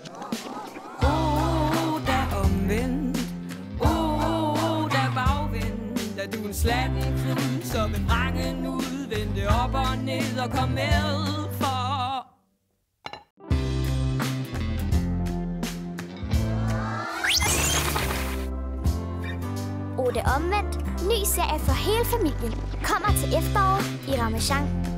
Oda Omvendt, Oda bagvendt. Er du en slatten klud, som en rangen ud? Vente op og ned og kom med for. Oda Omvendt, ny serie for hele familien, kommer til efteråret i Ramasjang